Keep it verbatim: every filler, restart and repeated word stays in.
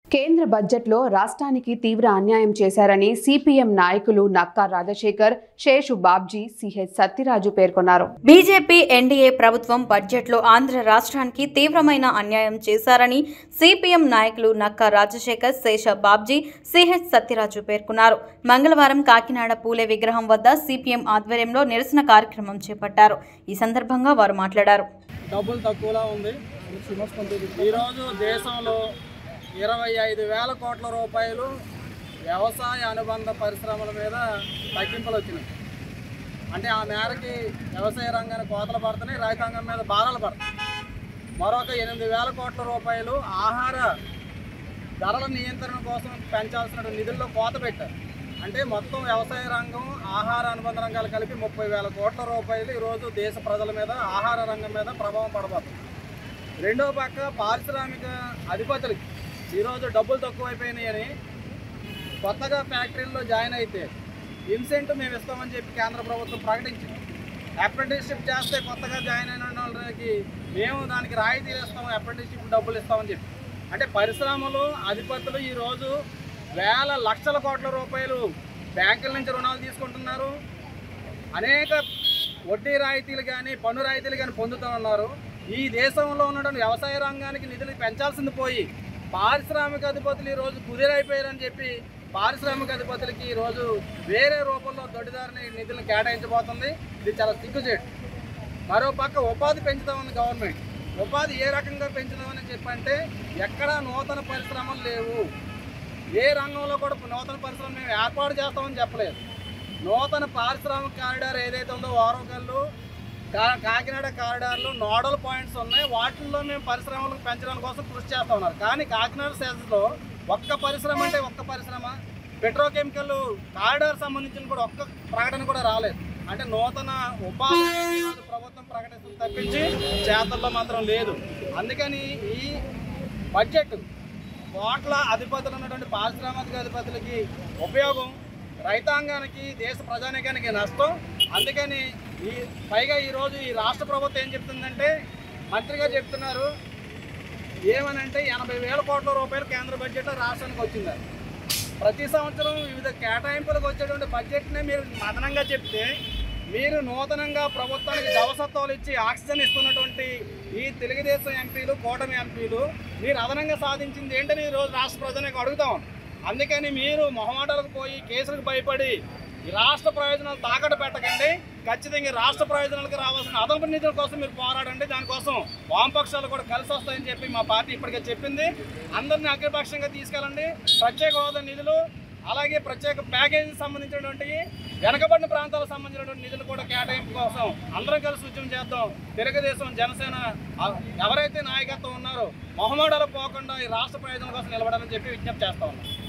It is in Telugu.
కేంద్ర బడ్జెట్లో రాష్ట్రానికి తీవ్ర అన్యాయం చేశారని సిపిఎం నాయకులు నక్కా రాజశేఖర్, శేషు బాబ్జీ, సిహెచ్ సత్యరాజు పేర్కొన్నారు. బీజేపీ ఎన్డీఏ ప్రభుత్వం బడ్జెట్లో ఆంధ్ర రాష్ట్రానికి తీవ్రమైన అన్యాయం చేశారని సిపిఎం నాయకులు నక్కా రాజశేఖర్, శేష బాబ్జీ, సిహెచ్ సత్యరాజు పేర్కొన్నారు. మంగళవారం కాకినాడ పూలే విగ్రహం వద్ద సిపిఎం ఆధ్వర్యంలో నిరసన కార్యక్రమం చేపట్టారు. ఈ సందర్భంగా వారు మాట్లాడారు. డబ్బులు తక్కువలా ఉంది. ఈరోజు దేశంలో ఇరవై ఐదు వేల కోట్ల రూపాయలు వ్యవసాయ అనుబంధ పరిశ్రమల మీద తగ్గింపులు వచ్చినాయి. అంటే ఆ మేరకి వ్యవసాయ రంగాన్ని కోతలు పడుతున్నాయి, రైతాంగం మీద భారాలు పడుతున్నాయి. మరొక ఎనిమిది వేల కోట్ల రూపాయలు ఆహార ధరల నియంత్రణ కోసం పెంచాల్సిన నిధుల్లో కోత పెట్టారు. అంటే మొత్తం వ్యవసాయ రంగం, ఆహార అనుబంధ రంగాలు కలిపి ముప్పై వేల కోట్ల రూపాయలు ఈరోజు దేశ ప్రజల మీద, ఆహార రంగం మీద ప్రభావం పడబోతుంది. రెండో పక్క పారిశ్రామిక అధిపతులకి ఈరోజు డబ్బులు తక్కువైపోయినాయని కొత్తగా ఫ్యాక్టరీల్లో జాయిన్ అయితే ఇన్సెంటివ్ మేము ఇస్తామని చెప్పి కేంద్ర ప్రభుత్వం ప్రకటించింది. అప్రెంటిస్షిప్ చేస్తే కొత్తగా జాయిన్ అయిన వాళ్ళకి మేము దానికి రాయితీలు ఇస్తాము, అప్రెంటిస్షిప్ డబ్బులు ఇస్తామని చెప్పి. అంటే పరిశ్రమలు, అధిపతులు ఈరోజు వేల లక్షల కోట్ల రూపాయలు బ్యాంకుల నుంచి రుణాలు తీసుకుంటున్నారు. అనేక వడ్డీ రాయితీలు కానీ, పన్ను రాయితీలు కానీ పొందుతూ ఉన్నారు. ఈ దేశంలో ఉన్నటువంటి వ్యవసాయ రంగానికి నిధులు పెంచాల్సింది పోయి పారిశ్రామిక అధిపతులు ఈరోజు కుదిరైపోయారని చెప్పి పారిశ్రామిక అధిపతులకి ఈరోజు వేరే రూపంలో దొడ్డిదారిని నిధులను కేటాయించబోతుంది. ఇది చాలా సిగ్గుచేటు. మరో పక్క ఉపాధి పెంచుతామని గవర్నమెంట్, ఉపాధి ఏ రకంగా పెంచుదామని చెప్పంటే ఎక్కడా నూతన పరిశ్రమలు లేవు. ఏ రంగంలో కూడా నూతన పరిశ్రమ మేము ఏర్పాటు చేస్తామని చెప్పలేదు. నూతన పారిశ్రామిక కారిడార్ ఏదైతే ఉందో ఓరవకల్లు, కాకినాడ కారిడార్లో నోడల్ పాయింట్స్ ఉన్నాయి. వాటిల్లో మేము పరిశ్రమలకు పెంచడానికి కోసం కృషి చేస్తూ ఉన్నారు. కానీ కాకినాడ సెస్లో ఒక్క పరిశ్రమ అంటే ఒక్క పరిశ్రమ, పెట్రోకెమికల్ కారిడార్ సంబంధించిన కూడా ఒక్క ప్రకటన కూడా రాలేదు. అంటే నూతన ఉపాధి ప్రభుత్వం ప్రకటిస్తుంది తప్పించి చేతల్లో మాత్రం లేదు. అందుకని ఈ బడ్జెట్ కోట్ల అధిపతులు ఉన్నటువంటి పారిశ్రామిక అధిపతులకి ఉపయోగం, రైతాంగానికి, దేశ ప్రజానికానికి నష్టం. అందుకని ఈ పైగా ఈరోజు ఈ రాష్ట్ర ప్రభుత్వం ఏం చెప్తుందంటే, మంత్రిగా చెప్తున్నారు ఏమనంటే ఎనభై వేల కోట్ల రూపాయలు కేంద్ర బడ్జెట్ రాష్ట్రానికి వచ్చిందని. ప్రతి సంవత్సరం వివిధ కేటాయింపులకు వచ్చేటువంటి బడ్జెట్నే మీరు అదనంగా చెప్తే, మీరు నూతనంగా ప్రభుత్వానికి జవసత్వాలు ఇచ్చి ఆక్సిజన్ ఇస్తున్నటువంటి ఈ తెలుగుదేశం ఎంపీలు, కూటమి ఎంపీలు మీరు అదనంగా సాధించింది ఏంటని ఈరోజు రాష్ట్ర ప్రజలకు అడుగుతాం. అందుకని మీరు మొహమాటాలకు పోయి కేసులకు భయపడి ఈ రాష్ట్ర ప్రయోజనాలు తాకట్టు పెట్టకండి. ఖచ్చితంగా రాష్ట్ర ప్రయోజనాలకు రావాల్సిన అదనపు నిధుల కోసం మీరు పోరాడండి. దానికోసం వామపక్షాలు కూడా కలిసి వస్తాయని చెప్పి మా పార్టీ ఇప్పటికే చెప్పింది. అందరినీ అగ్రపక్షంగా తీసుకెళ్ళండి. ప్రత్యేక హోదా నిధులు, అలాగే ప్రత్యేక ప్యాకేజీకి సంబంధించినటువంటి వెనకబడిన ప్రాంతాలకు సంబంధించినటువంటి నిధులు కూడా కేటాయింపు కోసం అందరం కలిసి ఉద్యమం చేద్దాం. తెలుగుదేశం, జనసేన ఎవరైతే నాయకత్వం ఉన్నారో మొహమాటాలు పోకుండా ఈ రాష్ట్ర ప్రయోజనం కోసం నిలబడాలని చెప్పి విజ్ఞప్తి చేస్తా ఉన్నాం.